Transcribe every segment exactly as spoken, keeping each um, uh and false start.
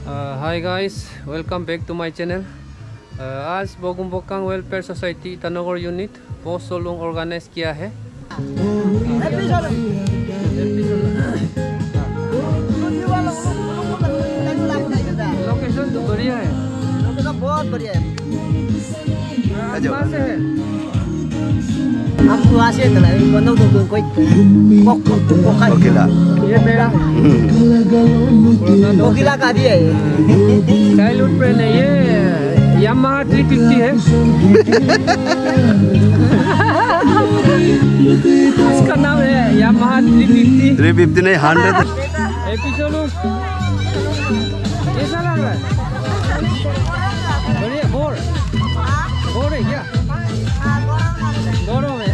Hi guys, welcome back to my channel. आज Bogun Bokang welfare society Itanagar unit post Solung organise किया है। लोकेशन तो बढ़िया है, लोकेशन बहुत बढ़िया है। कहाँ से है? हम वहाँ से चला है, बंदों तो कोई कोक कोक कोकिला, ये मेरा कोकिला का दिया है। चाइल्डहुड फ्रेंड है ये, यामाहा थ्री फिफ्टी है। इसका नाम है Yamaha three fifty. Three fifty नहीं हंड्रेड। एपिसोड कैसा लग रहा है? बढ़िया। बोर बोर है क्या? गौरव है।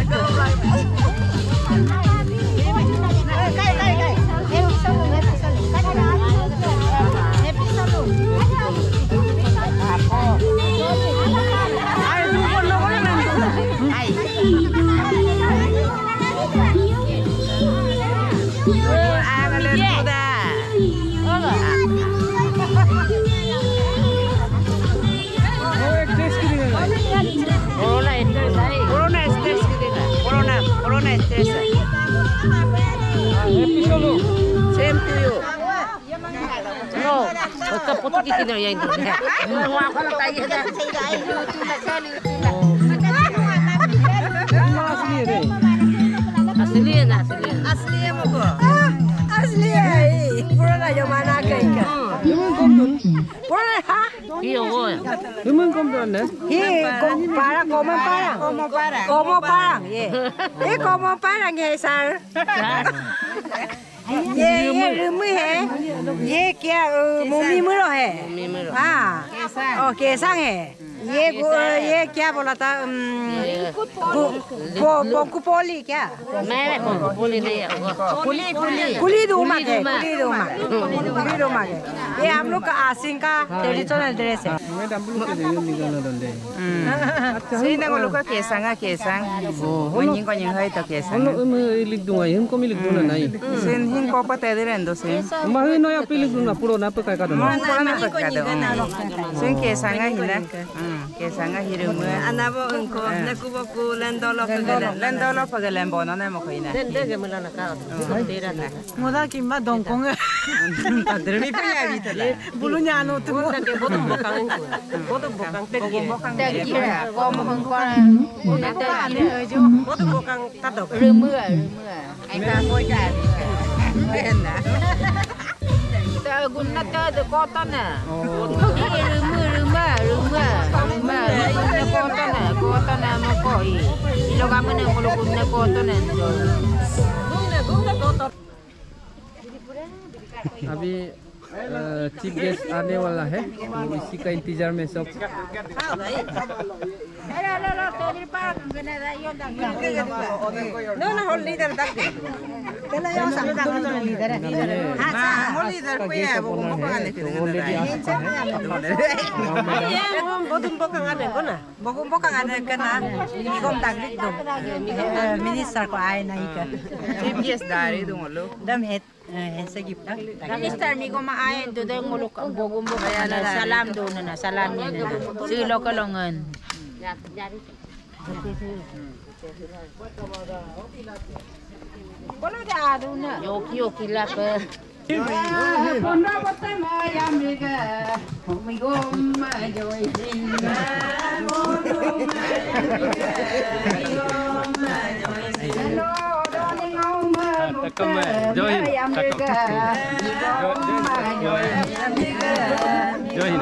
Same to you. No, basta puto kita na yang itu. Mau apa nak tanya dah? असली है। Asli ya, asli. असली है मुझको। असली है। पुराना जमाना का ही का। पुराना हाँ? Iya, oh. Memang kompon deh. Ye, kom parang, komo parang, komo parang, komo parang, ye. Ye komo parang ye sar. ये ये रुमु है, ये क्या मुमी मुरो है, हाँ, ओ केसंग है, ये ये क्या बोला था, बो बोकुपोली क्या? मैं बोकुपोली नहीं है, कुली कुली कुली दूमा है, कुली दूमा, कुली दूमा है, ये हम लोग का आसिंग का ट्रेडिशनल ड्रेस है। मैं डंबल के लिए निकालना दंडे। Sini nggak luka kesang ah kesang, mungkin kau yang hai tak kesang. Kalau मैं लिख दूँगा, हम को मिल दूँगा नहीं। Sini hin kau apa tadi rendo sini. मैं नया पिलिक दूँगा, पुरो ना पकाए का दूँगा। Mau kau nak pakai dah. Sini kesang ah hina, kesang ah hirum. Anak bo engko, nak kubo kulen dolok kulen. Lendo lo pakai lembo nana mau kau hina. Dia dia malah nak kau, dia nak. Muda kimba dongkong. Terus punya gitu lah. Bulunya anu tu. Kita ke bogun bokang itu, bogun bokang pergi. Pergi lah. Kau mau kau, nanti ada bogun bokang tato. Rumah, rumah. Kita kau jadi. Enak. Kita guna tu kota na. Ini rumah, rumah, rumah, rumah. Guna kota na, kota na mau kau. Ilo kami na mulu guna kota na. Guna, guna kota. अभी chief guest आने वाला है, तो इसी का इंतजार में सब। No, no, hold leader tak. Kena yang sama dengan leader. Nah, mau leader punya, bogun bokang ada kita. Bogun bokang ada kena. Bogun bokang ada kena. Ini kom tagrik tu. Minister ko ay na ikan. Chief guest dari tu ngolo. Dam het. Sa gift tak. Mister mi ko maayon do daw ngulok ang bogun bokang na salam do na salam niya na. Silo ka longan. Boleh dah ada na. Yoki yoki lah ke. Pondok pertama yang mereka, mengom joy cinta. Pondok join, join.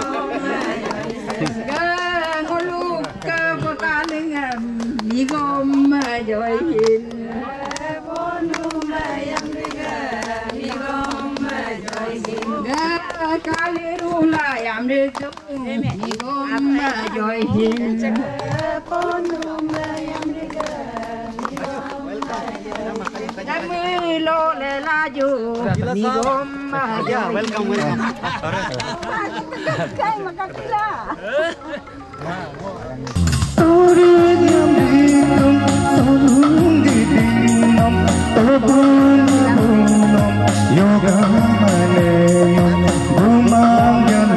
Welcome, welcome. Kay makakila. Solung Gidi nom, Bogun Bokang nom, yoga male, bumang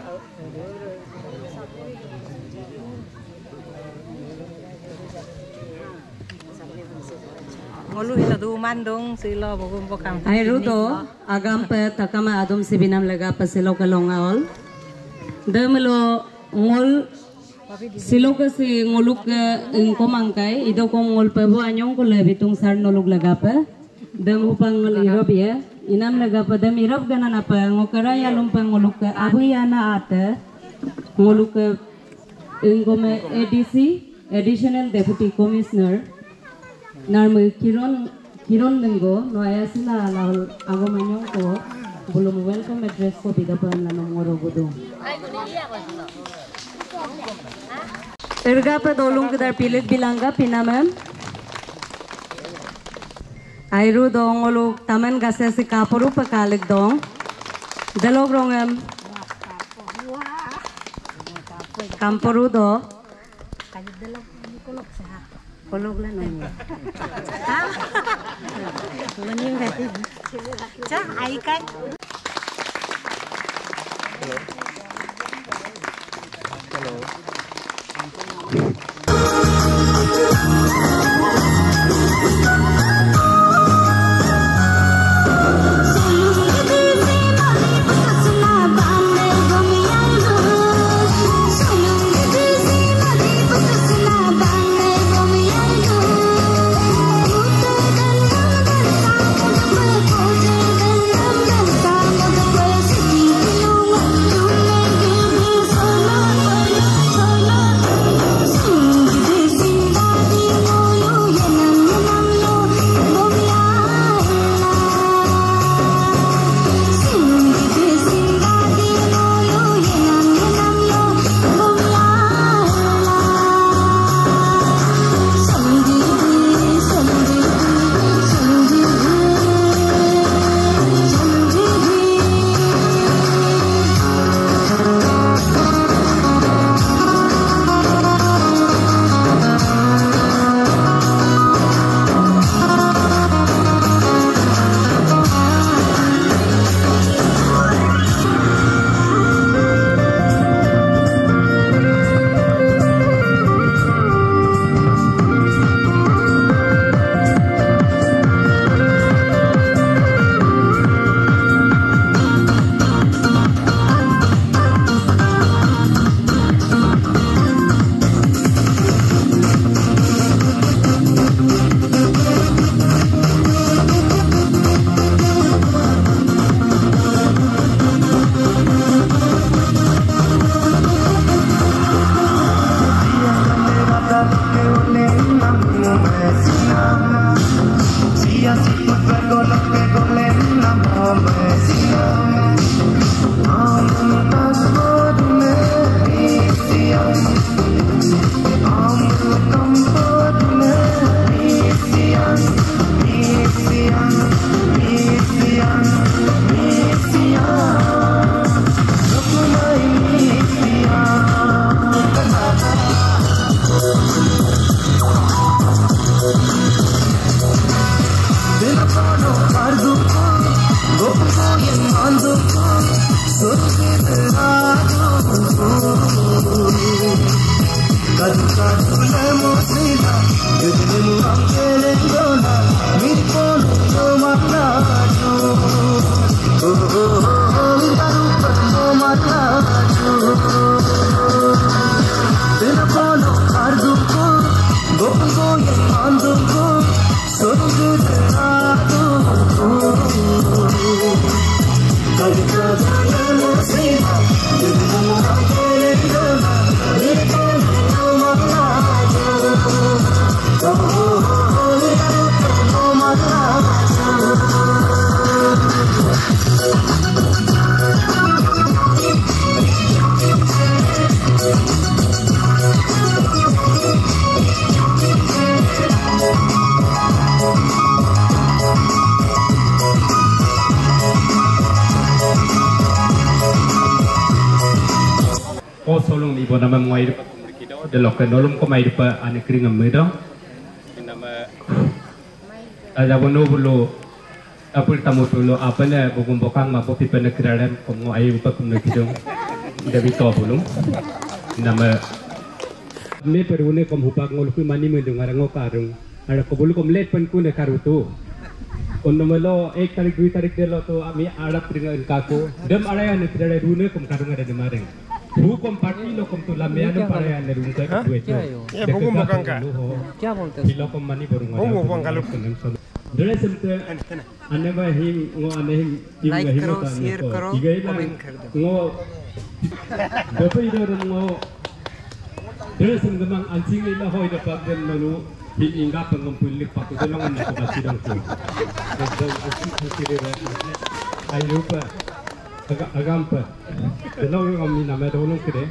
Ngolu ila du mandong silo Bogun Bokang. Ay ruto agam pe takama adom sibinam lega pa silo kalongaol. Demelo ngol silo ka si ngoluk ingko mangkay ido ko ngol pe bo anyong ko lebitung sar nolog lega pa. Dem upang ngolirop ya. Inam lega pa dem irop ganan apa ngokara ya lumpang ngoluk ka abuyana ate ngoluk ingko me A D C Additional Deputy Commissioner Narme Kiron Kiron Dengo Noya sila lahol ako manyong ko belum welcome address ko bidapan na nomoro gudo. Erga pa dolong kedar pilit bilangga pinamam. Airu dong oluk taman gase si kaporu pakalig dong. Dalog rongam. Kamporu do. Kolog lang naman. Ha? Maning gati. Cha, ay kan. Hello. Hello. Solung ibu nama muai depa kumrikido delok ke dolum ko mai depa ane kring amedo nama ada bono bulu apul tamu bulu apa ne Bogun Bokang ma popi pene kiralem ko muai depa kumrikido Dewi to bulung. Nama me perune kom hupak ngol ku mani me dungar ngokarung. Ada ko bulu kom let pen ku ne karutu. Kono melo ek tarik dua tarik delo to ami arap dengan kako. Dem araya ne tidak rune kom karung ada demareng. Hukum parti lo kom tu lamia ne paraya ne rune ka duet. Ya Bogun Bokang ka. क्या बोलते Silo kom mani borung ada. Bogun Bokang kalau Dere semte ane ba him ngo ane him Like karo, share karo, comment kar do. ngo dope ido ngo dere semte mang anjing ila hoi da pak dem nonu him inga pengom pulik pak ko long na ko basi dong tu. So kire ba ai rupa aga agam pa. Delo ngom ni nama dolong kire.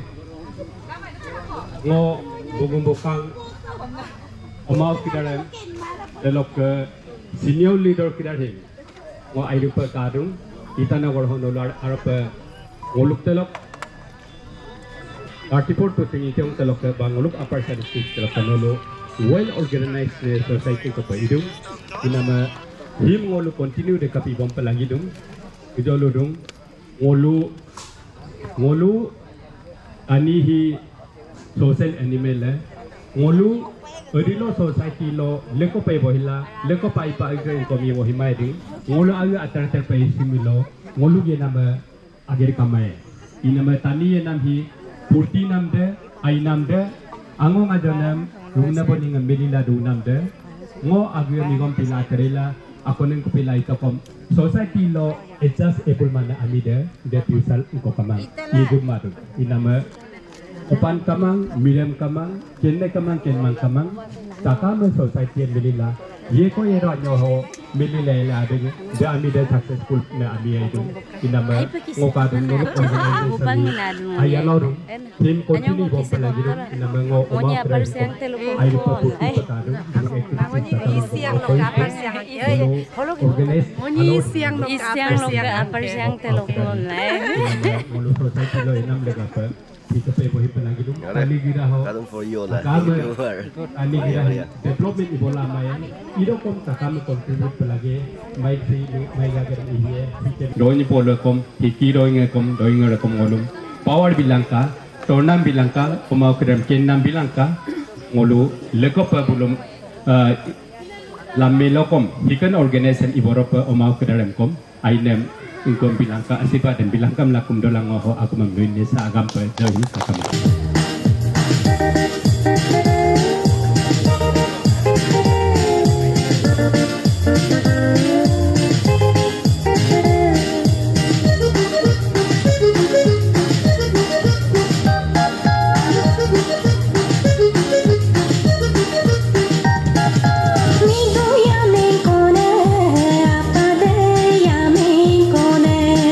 Ngo Bogun Bokang omau kidare delok ke senior leader kidare ngo ai rupa kadung Itanagar honolar arap ngoluk telok artiport to tingi tiong telok ke bangoluk upper side district telok kanolo well organized society ko paidung inama him ngolu continue de kapi bom pelagi dung idolo dung ngolu ngolu ani hi social animal la ngolu Odilo society lo leko pai bohila leko pai pa age ko mi bohimai ding ngolo age atar ter pai similo ngolu ge nama ager kamai inama tani ye nam hi purti nam de ai nam de angong ajonam rungna boning melila du nam de ngo age mi gom pila kerela akonen ko pila ito kom society lo adjust able mana ami de de pusal ko kamang igum madu inama Upan kamang, milam kamang, kenne kamang, kenmang kamang, takama society milila. Ye ko ye ro nyoho milila la de de ami de successful na ami itu. Inama ngoka dun ngo ko ni ayalo dun. Tim continue bom pelagi dun inama ngo oma persiang ai rupa putih petadu. Isiang lo kapal siang. Organize. Moni siang lo kapal siang telepon lah. Mulu society lo enam lega apa. Kita pay bohi pelagi dum ali gira ho kadang for you lah. kami ali gira development ibola mayan ido kom takam contribute pelagi mai si mai ga gira iye doi polo kom hiki doi nge kom doi nge kom ngolum power bilangka tonam bilangka komau kram kennam bilangka ngolu lekop bulum lamelo kom hikan organization iboropa omau kram kom ainem Ingkom bilangka asipa dan bilangka melakum dolang ngoho aku membuini sa agam pe jauh sakam.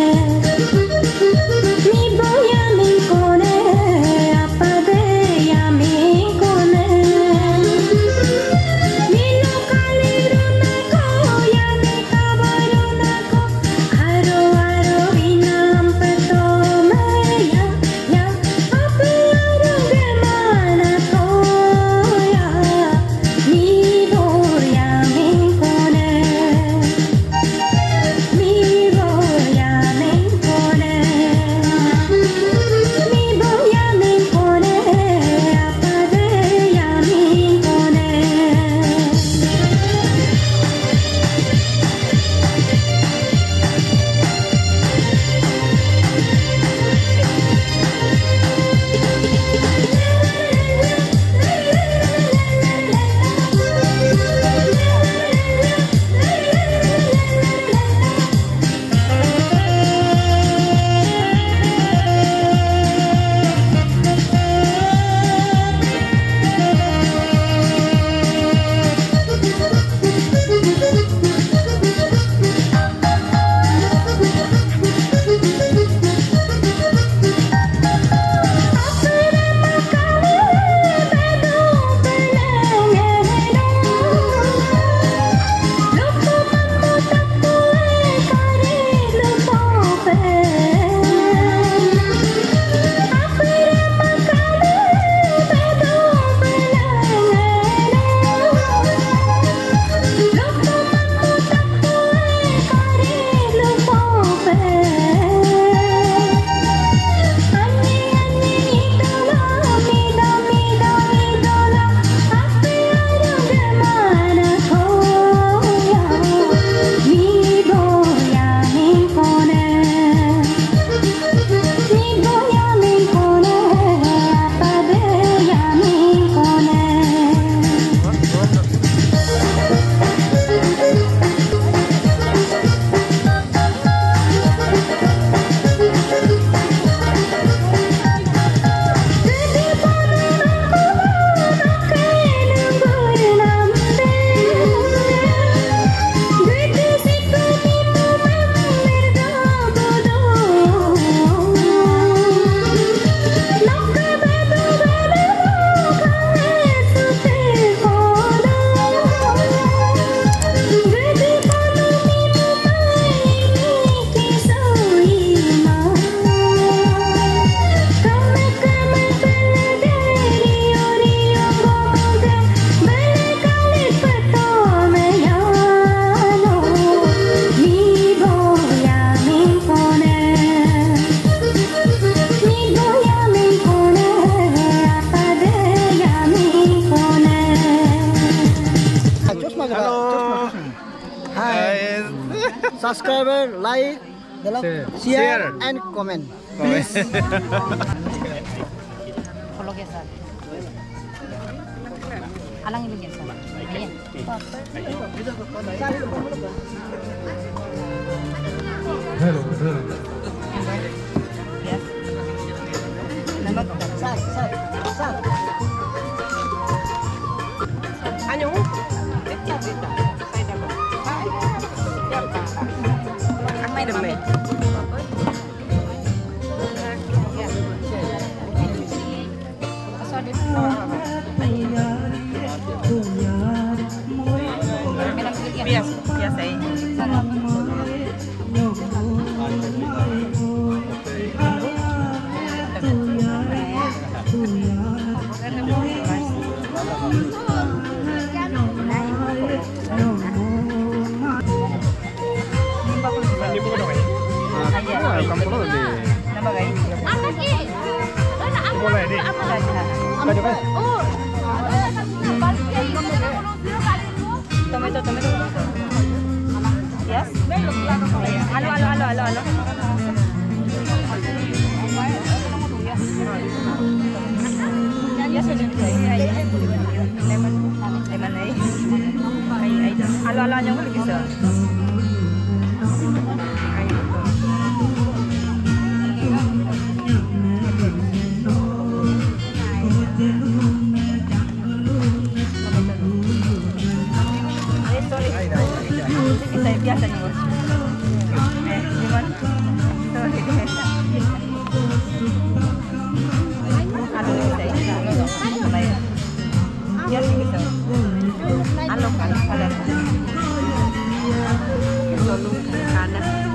Mi voy a mi cone, apa de subscriber, like, Share. share, and comment. Please. Alang ilu biasa. Ayan. Hello, hello. Yes. Nambak. Sat, sat, sat. Ano? Ang may dami. Biasa, biasa eh. Tomato, tomato. Yes? Alo, alo, alo, alo, alo. Yes, lemon, lemon ay. Ay, ay. Alo, alo, alo, alo, bisa. Ay, ito. Saya biasa nih bos. Eh, gimana? Sorry deh. Aduh, saya mulai. Ya sih gitu. Alo kan, ada. Solung kanan.